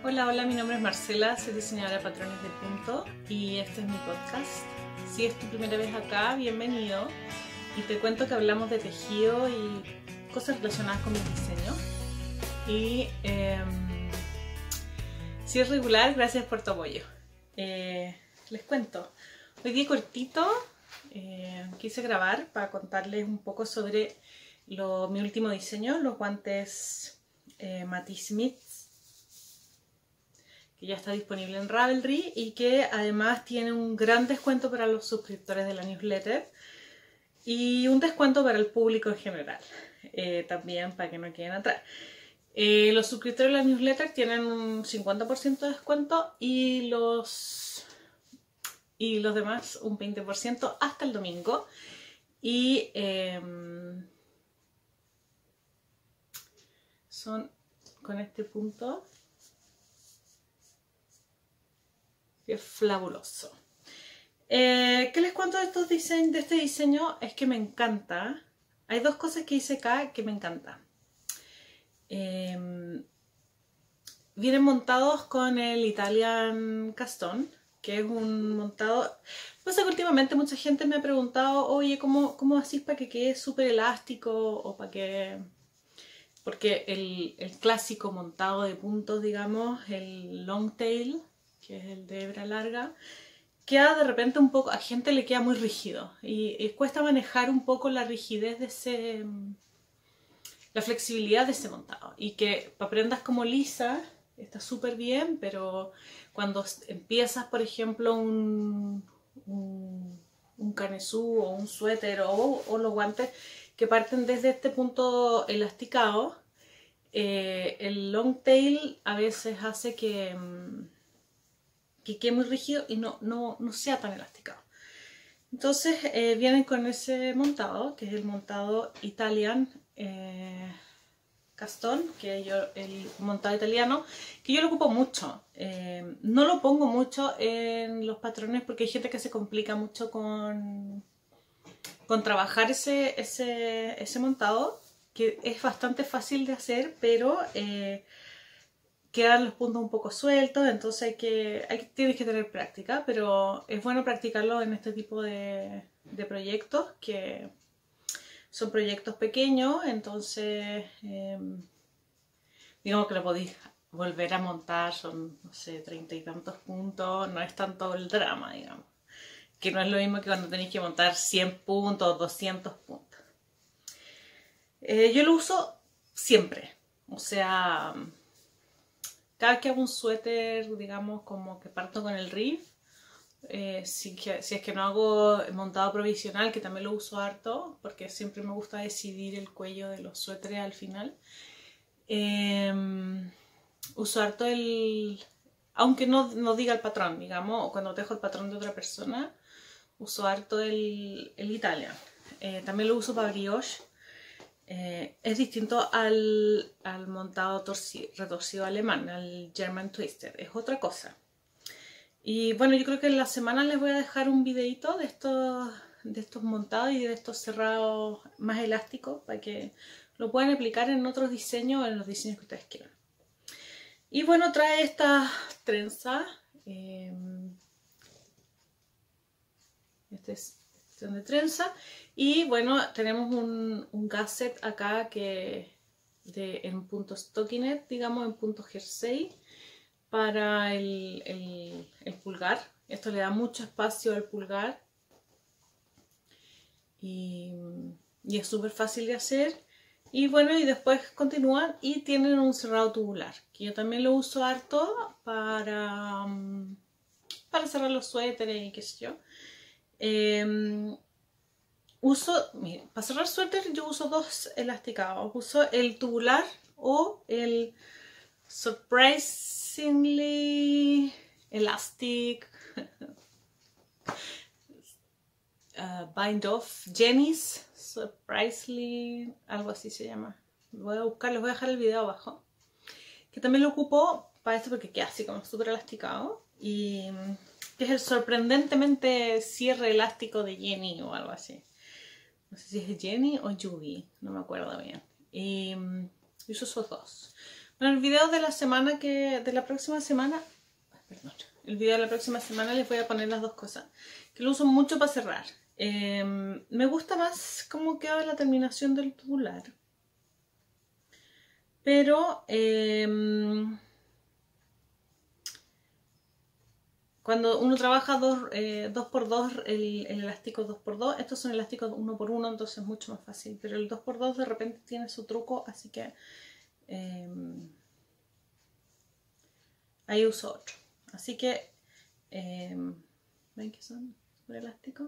Hola, hola, mi nombre es Marcela, soy diseñadora de patrones de punto y este es mi podcast. Si es tu primera vez acá, bienvenido y te cuento que hablamos de tejido y cosas relacionadas con mi diseño. Y si es regular, gracias por tu apoyo. Les cuento, hoy día cortito quise grabar para contarles un poco sobre mi último diseño, los guantes Matisse Smith, que ya está disponible en Ravelry y que además tiene un gran descuento para los suscriptores de la newsletter y un descuento para el público en general, también para que no queden atrás. Los suscriptores de la newsletter tienen un 50% de descuento y los demás un 20% hasta el domingo. Y son con este punto que es fabuloso. ¿Qué les cuento de este diseño? Es que me encanta. Hay dos cosas que hice acá que me encantan. Vienen montados con el Italian Castón, que es un montado. Pasa que últimamente mucha gente me ha preguntado, oye, ¿cómo hacís para que quede súper elástico? O para que. Porque el clásico montado de puntos, digamos, el long tail, que es el de hebra larga, queda de repente un poco, a gente le queda muy rígido y cuesta manejar un poco la rigidez de la flexibilidad de ese montado, y que para prendas como lisa está súper bien, pero cuando empiezas, por ejemplo, un canesú o un suéter o los guantes que parten desde este punto elasticado, el long tail a veces hace que quede muy rígido y no sea tan elasticado. Entonces vienen con ese montado, que es el montado Italian Castón, que el montado italiano, que yo lo ocupo mucho. No lo pongo mucho en los patrones porque hay gente que se complica mucho con trabajar ese montado, que es bastante fácil de hacer, pero quedan los puntos un poco sueltos, entonces tienes que tener práctica, pero es bueno practicarlo en este tipo de proyectos, que son proyectos pequeños, entonces digamos que lo podéis volver a montar, son, no sé, 30 y tantos puntos, no es tanto el drama, digamos, que no es lo mismo que cuando tenéis que montar 100 puntos, 200 puntos. Yo lo uso siempre, o sea, cada vez que hago un suéter, digamos, como que parto con el riff, si es que no hago montado provisional, que también lo uso harto, porque siempre me gusta decidir el cuello de los suéteres al final. Uso harto aunque no diga el patrón, digamos, o cuando dejo el patrón de otra persona, uso harto el Italian. También lo uso para brioche. Es distinto al montado retorcido alemán, al German Twister, es otra cosa. Y bueno, yo creo que en la semana les voy a dejar un videito de estos montados y de estos cerrados más elásticos para que lo puedan aplicar en otros diseños, en los diseños que ustedes quieran. Y bueno, trae esta trenza. Este es de trenza. Y bueno, tenemos un gasset acá en punto stockinette, digamos, en punto jersey, para el pulgar. Esto le da mucho espacio al pulgar y es súper fácil de hacer. Y bueno, y después continúan y tienen un cerrado tubular, que yo también lo uso harto para cerrar los suéteres y qué sé yo. Miren, para cerrar suéter yo uso dos elasticados. Uso el tubular o el Surprisingly Elastic Bind Off Jenny's Surprisingly, algo así se llama. Voy a buscar, les voy a dejar el video abajo. Que también lo ocupo para esto porque queda así como súper elasticado. Y que es el sorprendentemente cierre elástico de Jenny o algo así. No sé si es Jenny o Yugi, no me acuerdo bien. Y uso esos dos. Bueno, el video de la semana de la próxima semana, perdón, el video de la próxima semana les voy a poner las dos cosas, que lo uso mucho para cerrar. Me gusta más cómo queda la terminación del tubular, pero cuando uno trabaja 2x2, el elástico 2x2, estos son elásticos 1x1, entonces es mucho más fácil, pero el 2x2 de repente tiene su truco, así que ahí uso otro. Así que, ¿ven que son súper elásticos?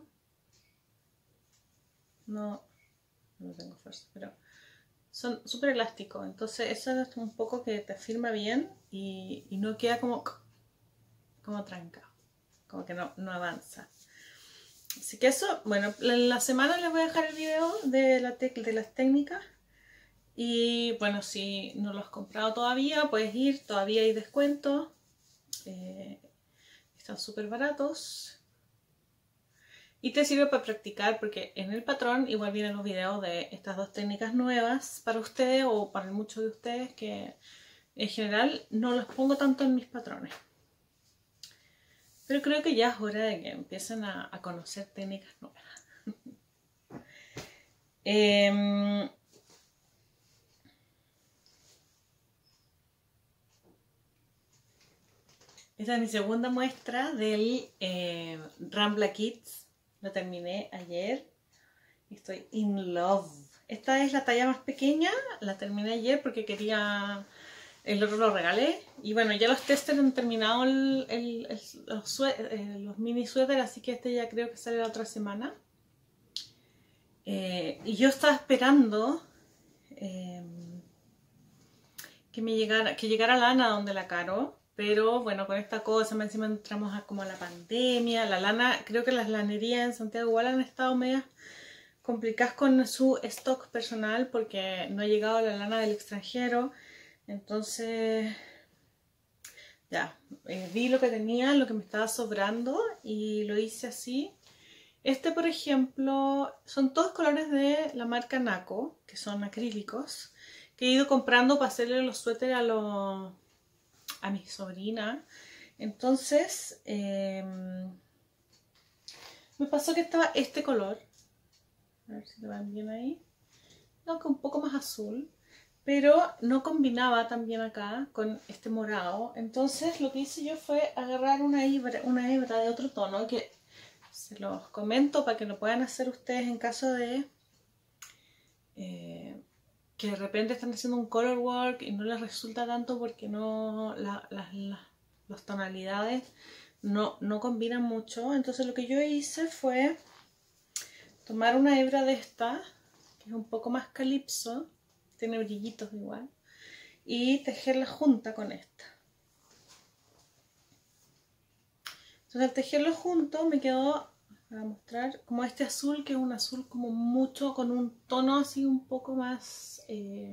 No tengo fuerza, pero son súper elásticos, entonces eso es un poco que te firma bien y no queda como trancado, como que no avanza. Así que eso, bueno, en la semana les voy a dejar el video de las técnicas. Y bueno, si no lo has comprado todavía, puedes ir, todavía hay descuentos. Están súper baratos. Y te sirve para practicar porque en el patrón igual vienen los videos de estas dos técnicas nuevas para ustedes o para muchos de ustedes que en general no los pongo tanto en mis patrones. Pero creo que ya es hora de que empiecen a conocer técnicas nuevas. Esta es mi segunda muestra del Rambla Kids. Lo terminé ayer y estoy in love. Esta es la talla más pequeña, la terminé ayer porque quería... El otro lo regalé. Y bueno, ya los testers han terminado los mini suéteres, así que este ya creo que sale la otra semana. Y yo estaba esperando que llegara lana donde la Caro. Pero bueno, con esta cosa encima entramos como a la pandemia. La lana, creo que las lanerías en Santiago igual han estado medias complicadas con su stock personal porque no ha llegado la lana del extranjero. Entonces, ya, vi lo que tenía, lo que me estaba sobrando y lo hice así. Este, por ejemplo, son todos colores de la marca Naco, que son acrílicos, que he ido comprando para hacerle los suéteres a mi sobrina. Entonces, me pasó que estaba este color. A ver si lo ven bien ahí. No, que un poco más azul. Pero no combinaba tan bien acá con este morado. Entonces lo que hice yo fue agarrar una hebra de otro tono que se los comento para que lo puedan hacer ustedes en caso de que de repente están haciendo un color work y no les resulta tanto porque las tonalidades no combinan mucho. Entonces lo que yo hice fue tomar una hebra de esta, que es un poco más calipso, tiene brillitos igual, y tejerla junta con esta. Entonces al tejerlo junto me quedó, para mostrar, como este azul, que es un azul como mucho, con un tono así un poco más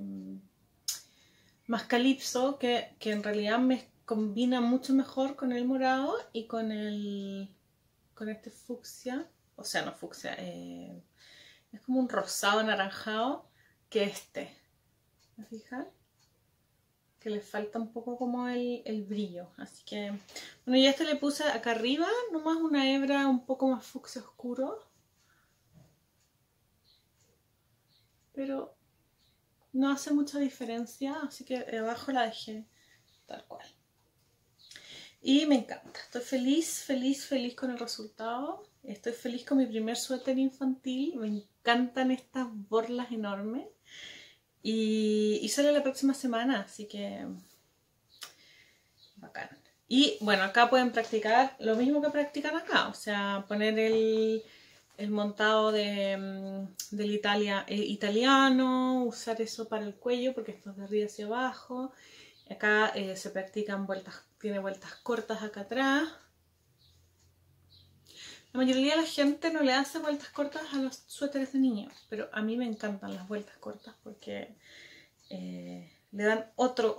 más calipso, que en realidad me combina mucho mejor con el morado y con este fucsia, o sea, no fucsia, es como un rosado anaranjado, que este. ¿Me fijan? Que le falta un poco como el brillo. Así que, bueno, ya le puse acá arriba nomás una hebra un poco más fucsia oscuro. Pero no hace mucha diferencia, así que abajo la dejé tal cual. Y me encanta. Estoy feliz, feliz, feliz con el resultado. Estoy feliz con mi primer suéter infantil. Me encantan estas borlas enormes. Y sale la próxima semana, así que bacán. Y bueno, acá pueden practicar lo mismo que practican acá, o sea, poner el montado del italiano, usar eso para el cuello porque esto es de arriba hacia abajo. Acá se practican vueltas, tiene vueltas cortas acá atrás. La mayoría de la gente no le hace vueltas cortas a los suéteres de niños, pero a mí me encantan las vueltas cortas porque le dan otra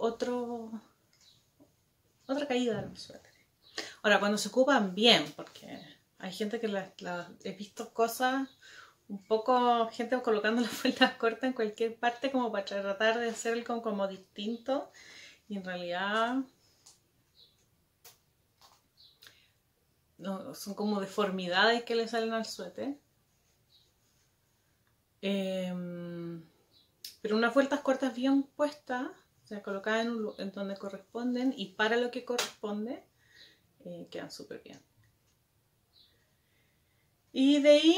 caída a los suéteres. Ahora, cuando se ocupan bien, porque hay gente que he visto cosas, un poco gente colocando las vueltas cortas en cualquier parte como para tratar de hacer algo como distinto y en realidad no, son como deformidades que le salen al suéter. Pero unas vueltas cortas bien puestas, o sea, colocadas en donde corresponden y para lo que corresponde, quedan súper bien. Y de ahí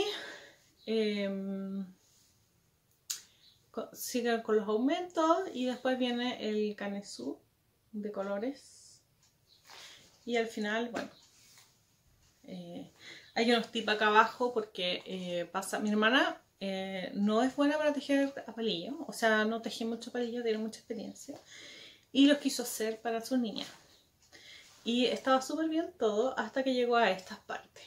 siguen con los aumentos y después viene el canesú de colores. Y al final, bueno, hay unos tips acá abajo porque pasa, mi hermana no es buena para tejer a palillo, o sea, no teje mucho palillo, tiene mucha experiencia y los quiso hacer para su niña. Y estaba súper bien todo hasta que llegó a estas partes.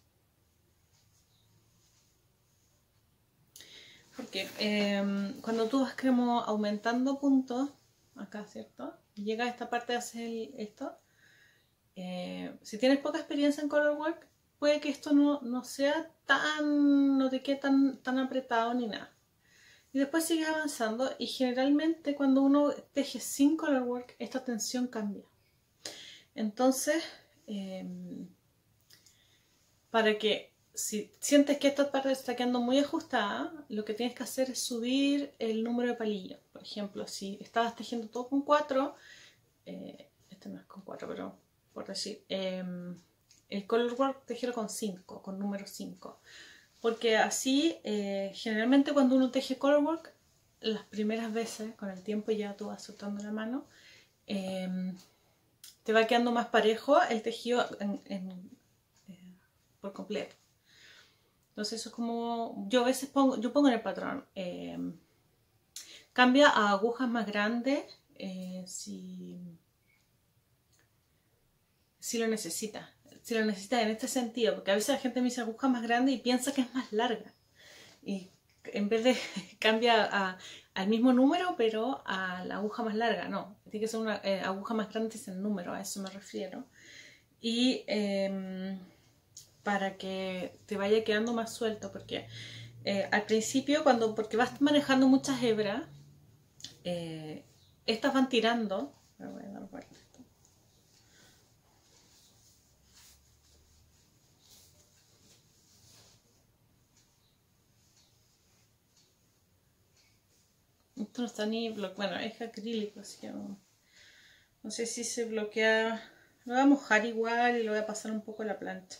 Porque cuando tú vas como aumentando puntos, acá, ¿cierto? Llega a esta parte de hacer esto. Si tienes poca experiencia en colorwork, puede que esto no sea tan, no te quede tan apretado ni nada. Y después sigues avanzando y generalmente cuando uno teje sin colorwork, esta tensión cambia. Entonces, para que si sientes que esta parte está quedando muy ajustada, lo que tienes que hacer es subir el número de palillos. Por ejemplo, si estabas tejiendo todo con 4, este no es con 4, pero por decir, el colorwork tejerlo con 5, con número 5. Porque así, generalmente cuando uno teje colorwork, las primeras veces, con el tiempo ya tú vas soltando la mano, te va quedando más parejo el tejido por completo. Entonces eso es como, yo a veces pongo en el patrón, cambia a agujas más grandes si lo necesita. Si lo necesita en este sentido, porque a veces la gente me dice aguja más grande y piensa que es más larga. Y en vez de cambia al mismo número, pero a la aguja más larga. No, tiene que ser una aguja más grande es el número, a eso me refiero. Y para que te vaya quedando más suelto, porque al principio, porque vas manejando muchas hebras, estas van tirando. Me voy a dar vuelta. Esto no está ni bloqueado, bueno, es acrílico, así que no sé si se bloquea. Lo voy a mojar igual y lo voy a pasar un poco a la plancha.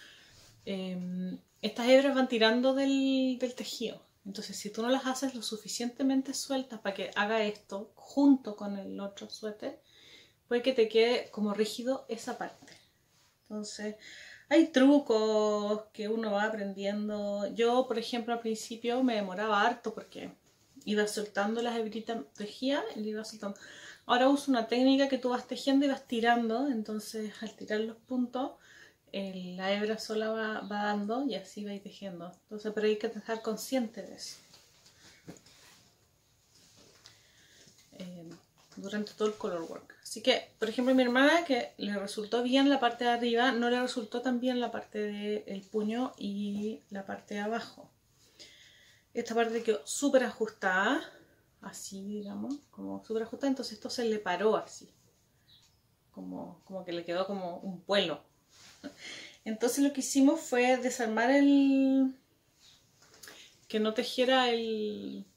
Estas hebras van tirando del tejido. Entonces, si tú no las haces lo suficientemente sueltas para que haga esto junto con el otro suéter, puede que te quede como rígido esa parte. Entonces, hay trucos que uno va aprendiendo. Yo, por ejemplo, al principio me demoraba harto porque iba soltando las hebritas, tejía y le iba soltando. Ahora uso una técnica que tú vas tejiendo y vas tirando, entonces al tirar los puntos, la hebra sola va dando y así va tejiendo. Entonces, pero hay que estar consciente de eso. Durante todo el colorwork. Así que, por ejemplo, mi hermana, que le resultó bien la parte de arriba, no le resultó tan bien la parte del puño y la parte de abajo. Esta parte quedó súper ajustada, así digamos, como súper ajustada, entonces esto se le paró así, como que le quedó como un vuelo. Entonces lo que hicimos fue desarmar que no tejiera el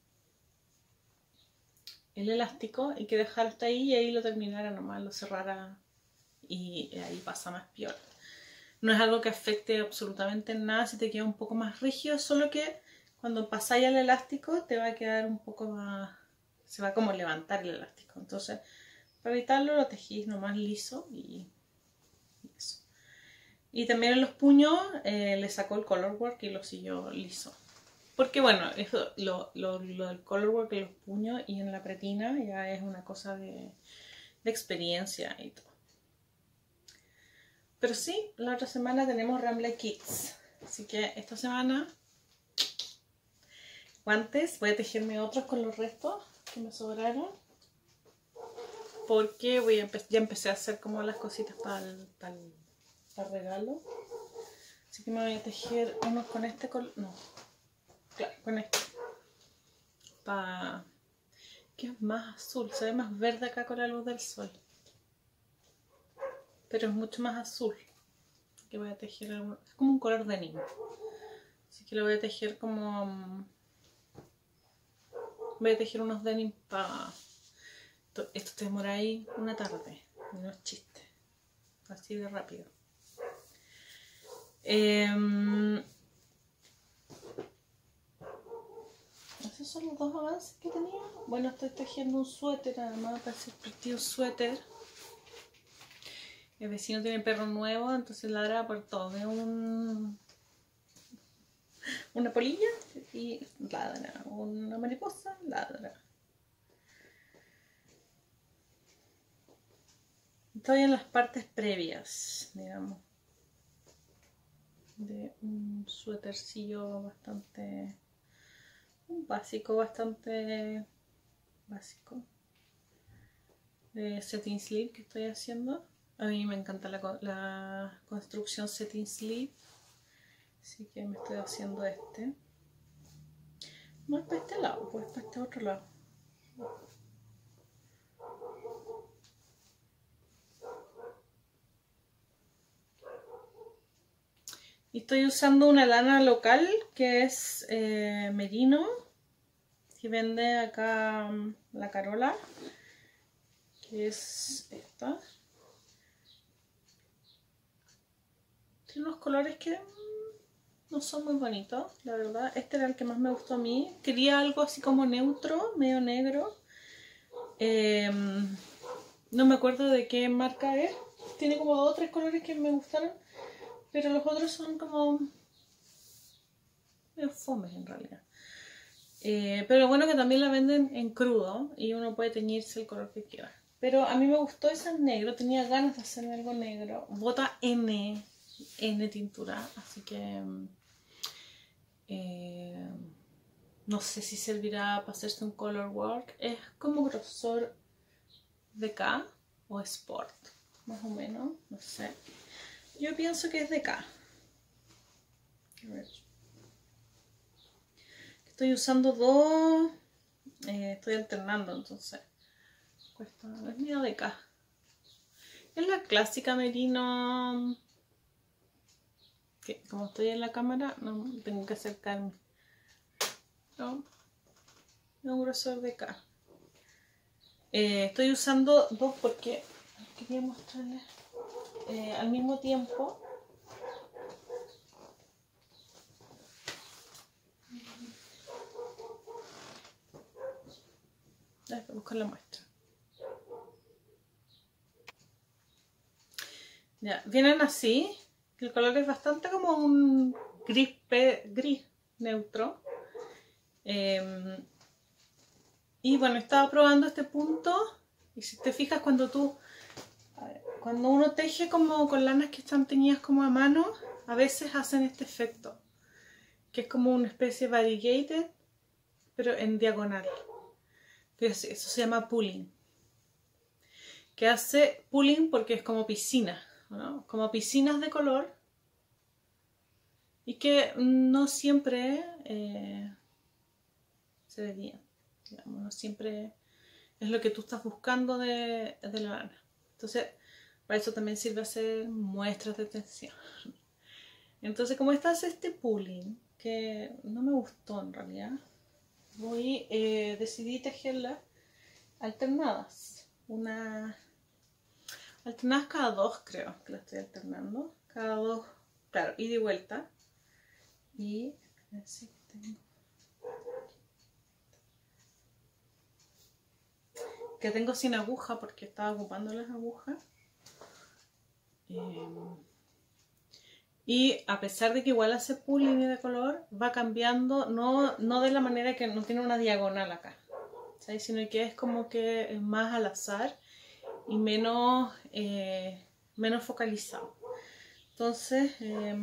elástico y que dejara hasta ahí y ahí lo terminara nomás, lo cerrara y ahí pasa más piola. No es algo que afecte absolutamente en nada si te queda un poco más rígido, solo que cuando pasáis al elástico te va a quedar un poco más, se va como a levantar el elástico. Entonces, para evitarlo lo tejís nomás liso y eso. Y también en los puños le sacó el colorwork y lo siguió liso. Porque bueno, eso, lo del colorwork en los puños y en la pretina ya es una cosa de experiencia y todo. Pero sí, la otra semana tenemos Ramble Kids. Así que esta semana, guantes, voy a tejerme otros con los restos que me sobraron. Porque ya empecé a hacer como las cositas para el regalo. Así que me voy a tejer unos con este color. No, claro, con este. que es más azul, se ve más verde acá con la luz del sol. Pero es mucho más azul. Que voy a tejer es como un color denim. Así que lo voy a tejer como... Voy a tejer unos denim para... Esto te demora ahí una tarde. No es chiste. Así de rápido. Esos son los dos avances que tenía. Bueno, estoy tejiendo un suéter, además para hacer un suéter. El vecino tiene perro nuevo, entonces ladra por todo. Ve una polilla y ladra. Una mariposa, ladra. Estoy en las partes previas, digamos, de un suétercillo bastante... Un básico, bastante básico. De setting sleeve que estoy haciendo. A mí me encanta la construcción setting sleeve. Así que me estoy haciendo este. No es para este lado, pues para este otro lado. Y estoy usando una lana local que es merino, que vende acá la Carola, que es esta. Tiene unos colores que no son muy bonitos, la verdad. Este era el que más me gustó a mí. Quería algo así como neutro, medio negro. No me acuerdo de qué marca es. Tiene como 2 o 3 colores que me gustaron. Pero los otros son como... medio fomes en realidad. Pero lo bueno es que también la venden en crudo. Y uno puede teñirse el color que quiera. Pero a mí me gustó ese negro. Tenía ganas de hacerme algo negro. Bota N tintura. Así que... no sé si servirá para hacerse un color work. Es como grosor de K o Sport, más o menos, no sé. Yo pienso que es de K. A ver. Estoy usando dos. Estoy alternando, entonces. Cuesta, es medio de K. Es la clásica merino. Que como estoy en la cámara, no tengo que acercarme. No, es un grosor de K. Estoy usando dos porque quería mostrarles al mismo tiempo. Voy a buscar la muestra. Ya, vienen así. El color es bastante como un gris neutro. Y bueno, estaba probando este punto. Y si te fijas, cuando uno teje como con lanas que están teñidas como a mano, a veces hacen este efecto, que es como una especie de variegated, pero en diagonal. Eso se llama pulling. Que hace pulling porque es como piscina, ¿no? Como piscinas de color. Y que no siempre se ve bien, digamos, no siempre es lo que tú estás buscando de la lana. Entonces, para eso también sirve hacer muestras de tensión. Entonces, como esta hace este pulling, que no me gustó en realidad, decidí tejerlas alternadas. Alternadas cada 2, creo que la estoy alternando. Cada 2, claro, ida y vuelta. Y así tengo sin aguja porque estaba ocupando las agujas. Y a pesar de que igual hace pulling de color, va cambiando, no de la manera que no tiene una diagonal acá, ¿sabes? Sino que es como que es más al azar y menos focalizado. Entonces,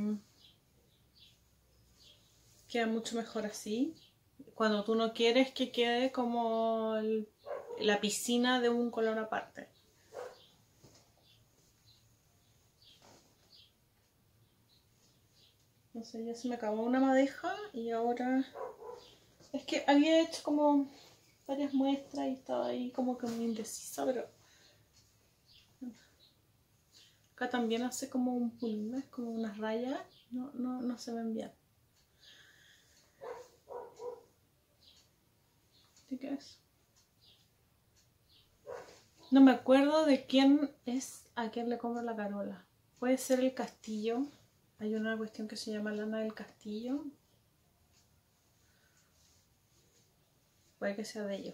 queda mucho mejor así. Cuando tú no quieres que quede como la piscina de un color aparte. Entonces ya se me acabó una madeja y ahora... Es que había hecho como varias muestras y estaba ahí como que muy indecisa, pero acá también hace como un pulmón, como unas rayas, no se ven bien. ¿Qué es? No me acuerdo de quién es a quién le compro la Carola. Puede ser el Castillo. Hay una cuestión que se llama lana del Castillo. Puede que sea de ellos.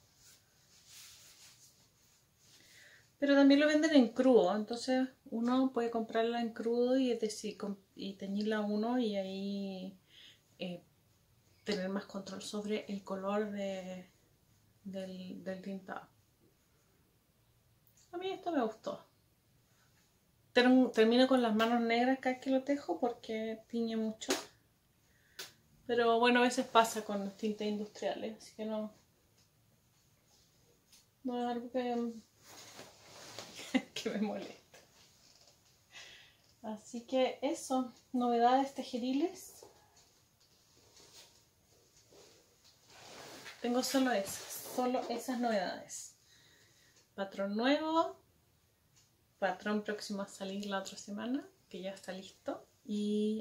Pero también lo venden en crudo, entonces uno puede comprarla en crudo y teñirla uno y ahí tener más control sobre el color del tintado. A mí esto me gustó. Termino con las manos negras cada vez que lo tejo porque tiñe mucho. Pero bueno, a veces pasa con los tintes industriales, así que no es algo que me molesta. Así que eso, novedades tejeriles. Tengo solo esas novedades. Patrón nuevo, patrón próximo a salir la otra semana, que ya está listo. Y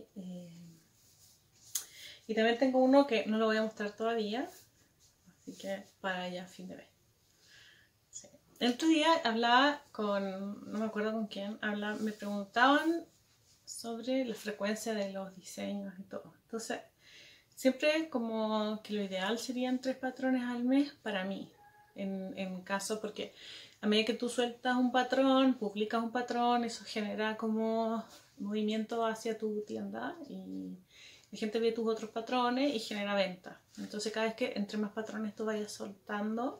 también tengo uno que no lo voy a mostrar todavía, así que para ya fin de mes. Sí. El otro día hablaba no me acuerdo con quién, me preguntaban sobre la frecuencia de los diseños y todo. Entonces, siempre como que lo ideal serían 3 patrones al mes para mí, en caso, porque a medida que tú sueltas un patrón, publicas un patrón, eso genera como movimiento hacia tu tienda y la gente ve tus otros patrones y genera venta. Entonces cada vez que entre más patrones tú vayas soltando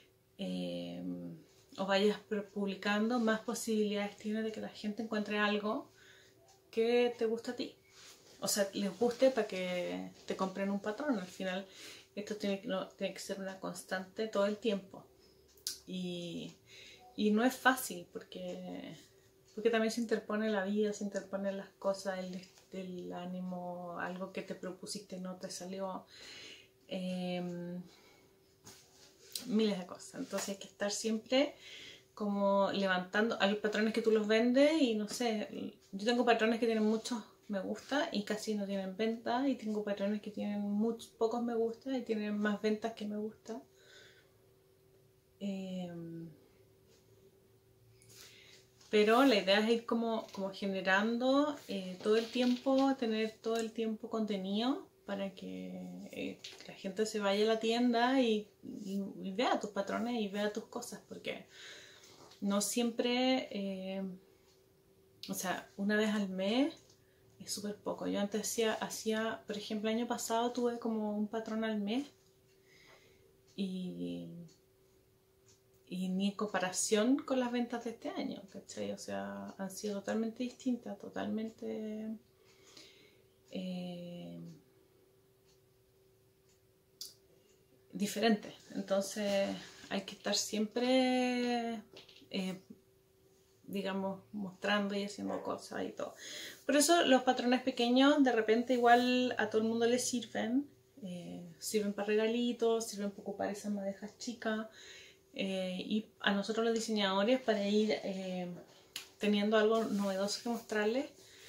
o vayas publicando, más posibilidades tienes de que la gente encuentre algo que te gusta a ti. O sea, les guste para que te compren un patrón. Al final esto tiene que ser una constante todo el tiempo. Y no es fácil porque también se interpone la vida, se interponen las cosas, el ánimo, algo que te propusiste no te salió, miles de cosas. Entonces hay que estar siempre como levantando. Hay patrones que tú los vendes y no sé, yo tengo patrones que tienen muchos me gusta y casi no tienen ventas, y tengo patrones que tienen pocos me gusta y tienen más ventas que me gusta. Pero la idea es ir como generando todo el tiempo, tener todo el tiempo contenido para que la gente se vaya a la tienda y vea tus patrones y vea tus cosas, porque no siempre, o sea, una vez al mes es súper poco. Yo antes hacía, por ejemplo, el año pasado tuve como un patrón al mes y ni en comparación con las ventas de este año, ¿cachai? O sea, han sido totalmente distintas, totalmente diferentes. Entonces hay que estar siempre, digamos, mostrando y haciendo cosas y todo. Por eso los patrones pequeños de repente igual a todo el mundo les sirven. Sirven para regalitos, sirven para ocupar esas madejas chicas. Y a nosotros los diseñadores para ir teniendo algo novedoso que mostrarles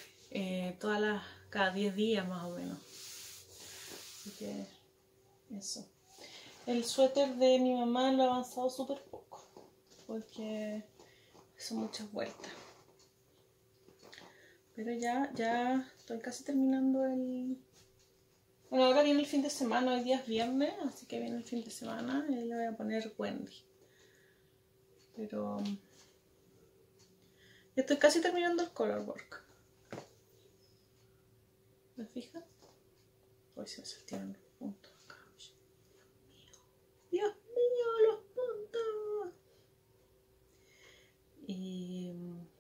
cada 10 días más o menos. Así que eso. El suéter de mi mamá lo ha avanzado súper poco porque son muchas vueltas. Pero ya estoy casi terminando el... Bueno, ahora viene el fin de semana, hoy día es viernes, así que viene el fin de semana y le voy a poner Wendy. Pero ya estoy casi terminando el color work. ¿Me fijas? Hoy se me saltaron los puntos acá. Dios mío, los puntos. Y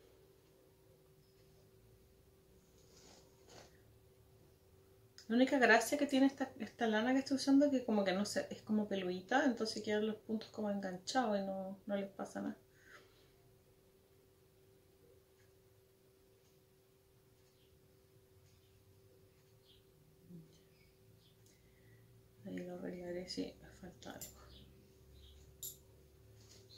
la única gracia que tiene esta lana que estoy usando es que como que no sé, es como peludita, entonces quedan los puntos como enganchados y no les pasa nada. Ahí lo arreglaré si me falta algo.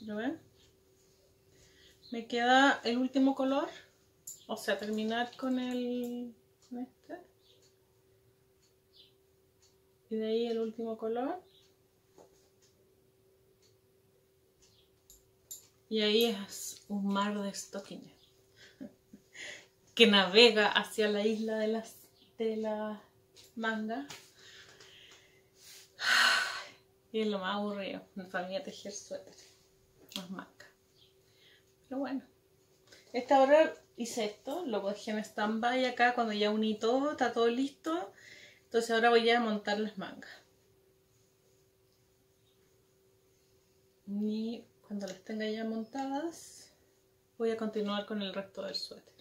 ¿Lo ven? Me queda el último color, o sea, terminar con este. Y de ahí el último color. Y ahí es un mar de stockings que navega hacia la isla de la manga. Y es lo más aburrido, para mí, tejer suéter, más manga. Pero bueno, esta hora hice esto, lo dejé en stand-by acá cuando ya uní todo, está todo listo. Entonces ahora voy a montar las mangas. Y cuando las tenga ya montadas, voy a continuar con el resto del suéter.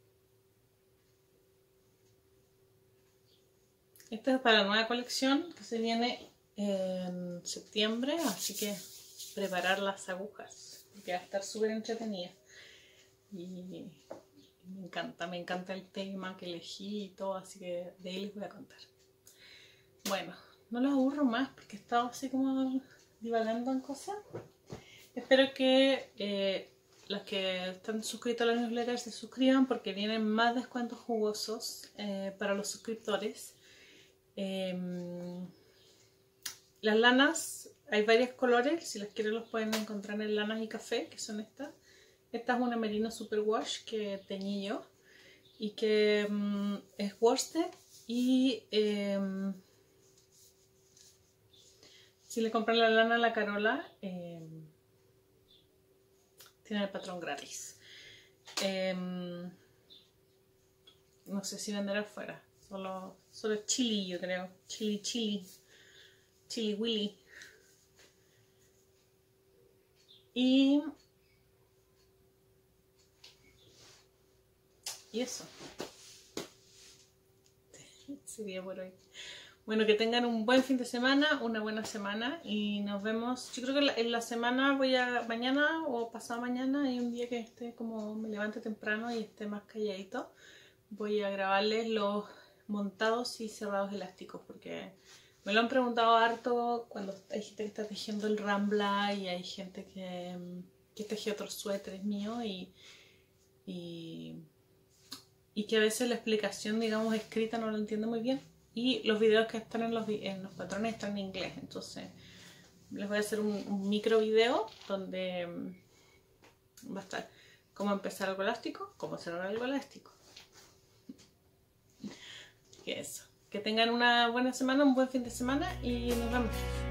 Esta es para la nueva colección que se viene en septiembre, así que preparar las agujas, porque va a estar súper entretenida. Y me encanta el tema que elegí y todo, así que de ahí les voy a contar. Bueno, no los aburro más porque he estado así como divagando en cosas. Espero que los que están suscritos a la newsletter se suscriban porque vienen más descuentos jugosos para los suscriptores. Las lanas, hay varios colores, si las quieren los pueden encontrar en lanas y café, que son estas. Esta es una merino superwash que teñí yo y que es worsted y si le compran la lana a la Carola tiene el patrón gratis. No sé si venderá afuera. Solo chili, yo creo. Chili willy. Y eso. Sería por hoy. Bueno, que tengan un buen fin de semana, una buena semana y nos vemos. Yo creo que en la semana mañana o pasado mañana, hay un día que esté como me levante temprano y esté más calladito. Voy a grabarles los montados y cerrados elásticos porque me lo han preguntado harto cuando hay gente que está tejiendo el Rambla y hay gente que teje otros suéteres míos y que a veces la explicación, digamos, escrita no lo entiendo muy bien. Y los videos que están en los patrones están en inglés, entonces les voy a hacer un micro video donde va a estar cómo empezar algo elástico, cómo cerrar algo elástico. Que eso, que tengan una buena semana, un buen fin de semana y nos vemos.